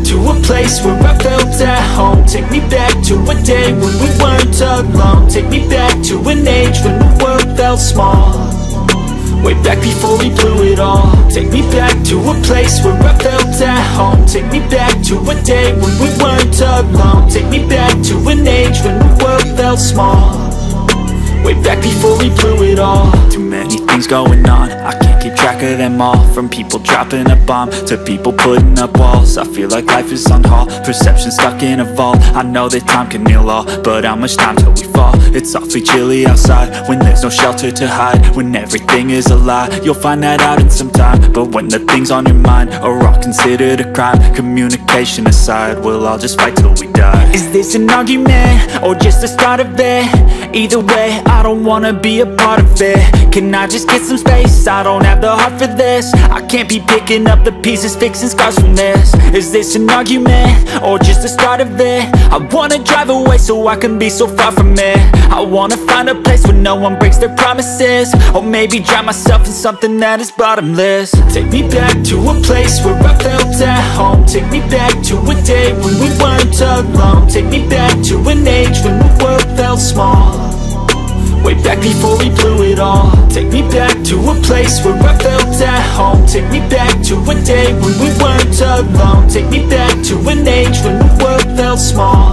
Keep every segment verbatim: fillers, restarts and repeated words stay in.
to a place where I felt at home. Take me back to a day when we weren't alone. Take me back to an age when the world felt small, way back before we blew it all. Take me back to a place where I felt at home. Take me back to a day when we weren't alone. Take me back to an age when the world felt small, way back before we blew it all. Too many things going on, I can't keep track of them all. From people dropping a bomb to people putting up walls. I feel like life is on hold, perception stuck in a vault. I know that time can heal all, but how much time till we fall? It's awfully chilly outside when there's no shelter to hide. When everything is a lie, you'll find that out in some time. But when the things on your mind are all considered a crime, communication aside, we'll all just fight till we die. Is this an argument or just the start of it? Either way, I don't wanna be a part of it. Can I just get some space? I don't have the heart for this. I can't be picking up the pieces, fixing scars from this. Is this an argument or just the start of it? I wanna drive away so I can be so far from it. I wanna find a place where no one breaks their promises, or maybe drown myself in something that is bottomless. Take me back to a place where I felt at home. Take me back to a day when we weren't alone. Take me back to an age when the world felt small, way back before we blew it all. Take me back to a place where I felt at home. Take me back to a day when we weren't alone. Take me back to an age when the world felt small,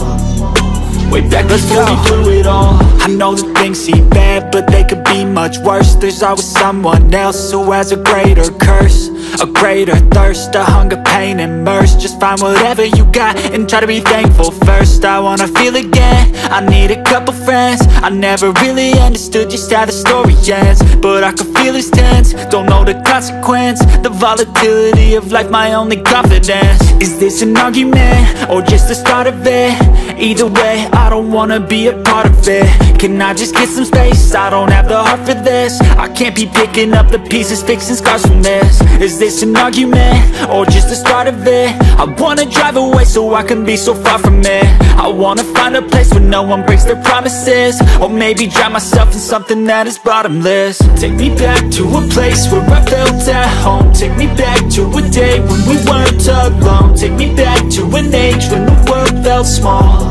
way back before we blew it all. I know that things seem bad, but they could be much worse. There's always someone else who has a greater curse, a greater thirst, a hunger, pain, and mercy. Just find whatever you got and try to be thankful first. I wanna feel again, I need a couple friends. I never really understood just how the story ends, but I can feel it's tense, don't know the consequence. The volatility of life, my only confidence. Is this an argument or just the start of it? Either way, I don't wanna be a part of it. Can I just get some space? I don't have the heart for this. I can't be picking up the pieces, fixing scars from this. Is this an argument or just the start of it? I wanna drive away so I can be so far from it. I wanna find a place where no one breaks their promises, or maybe drown myself in something that is bottomless. Take me back to a place where I felt at home. Take me back to a day when we weren't alone. Take me back to an age when the world felt small,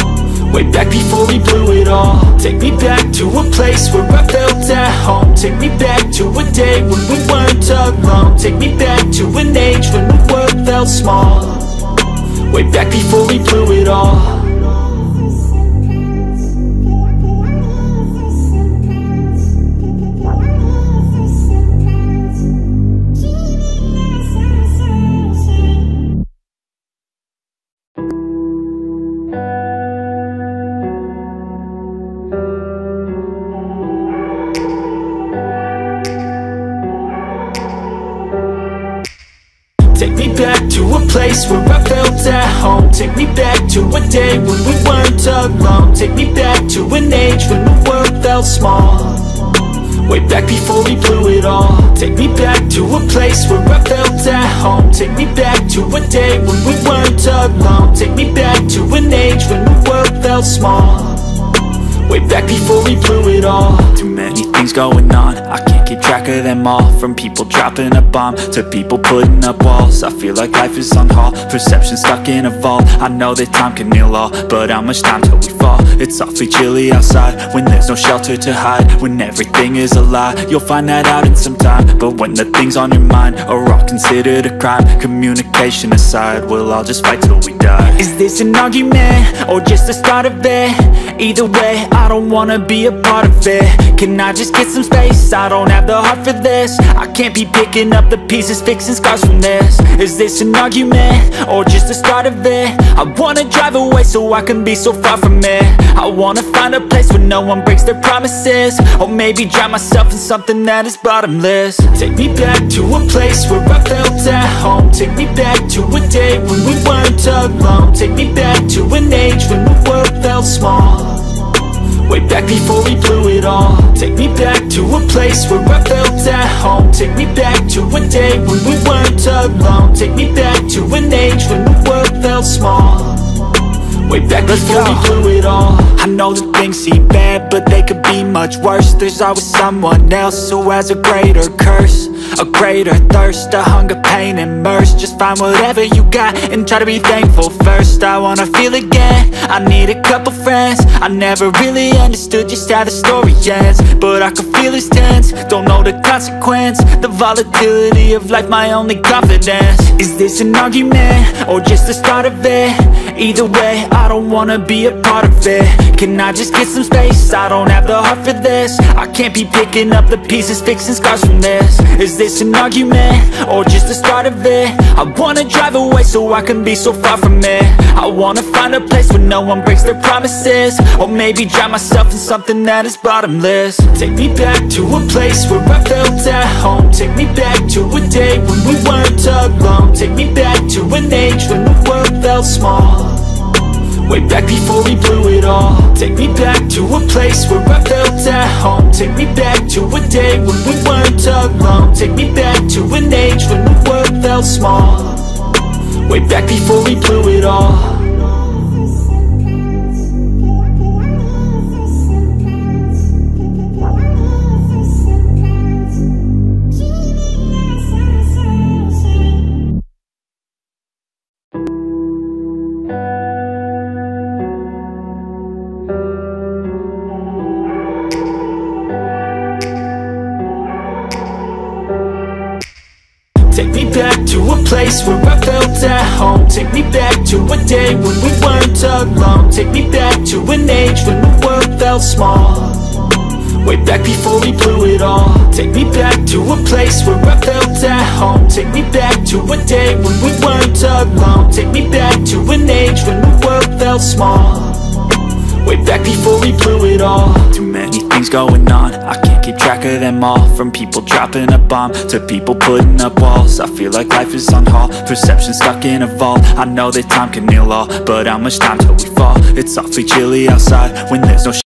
way back before we blew it all. Take me back to a place where I felt at home. Take me back to a day when we weren't alone. Take me back to an age when the world felt small, way back before we blew it all. Take me back to a place where I felt at home. Take me back to a day when we weren't alone. Take me back to an age when the world felt small, way back before we blew it all. Take me back to a place where I felt at home. Take me back to a day when we weren't alone. Take me back to an age when the world felt small, way back before we blew it all. Too many things going on, I can't keep track of them all. From people dropping a bomb to people putting up walls. I feel like life is on hold, perception stuck in a vault. I know that time can heal all, but how much time till we fall? It's awfully chilly outside when there's no shelter to hide. When everything is a lie, you'll find that out in some time. But when the things on your mind are all considered a crime, communication aside, we'll all just fight till we die. Is this an argument or just the start of it? Either way, I don't wanna be a part of it. Can I just get some space? I don't have the heart for this. I can't be picking up the pieces, fixing scars from this. Is this an argument or just the start of it? I wanna drive away so I can be so far from it. I wanna find a place where no one breaks their promises, or maybe drown myself in something that is bottomless. Take me back to a place where I felt at home. Take me back to a day when we weren't alone. Take me back to an age when the world felt small, way back before we blew it all. Take me back to a place where I felt at home. Take me back to a day when we weren't alone. Take me back to an age when the world felt small, way back before we blew it all. I know that things seem bad, but they could be much worse. There's always someone else who has a greater curse, a greater thirst, a hunger, pain, and mercy. Just find whatever you got and try to be thankful first. I wanna feel again, I need a couple friends. I never really understood just how the story ends, but I can feel it's tense, don't know the consequence. The volatility of life, my only confidence. Is this an argument, or just the start of it? Either way, I don't wanna be a part of it. Can I just get some space? I don't have the heart for this. I can't be picking up the pieces, fixing scars from this. Is this an argument, or just the start of it? I wanna drive away so I can be so far from it. I wanna find a place where no one breaks their promises, or maybe drown myself in something that is bottomless. Take me back to a place where I felt at home. Take me back to a day when we weren't alone. Take me back to an age when the world felt small, way back before we blew it all. Take me back to a place where I felt at home. Take me back to a day when we weren't alone. Take me back to an age when the world felt small, way back before we blew it all. Take me back to a place where I felt at home. Take me back to a day when we weren't alone. Take me back to an age when the world felt small, way back before we blew it all. Take me back to a place where I felt at home. Take me back to a day when we weren't alone. Take me back to an age when the world felt small, way back before we blew it all. Too many things going on, I can't keep track of them all. From people dropping a bomb to people putting up walls. I feel like life is on hold, perception stuck in a vault. I know that time can heal all, but how much time till we fall? It's awfully chilly outside when there's no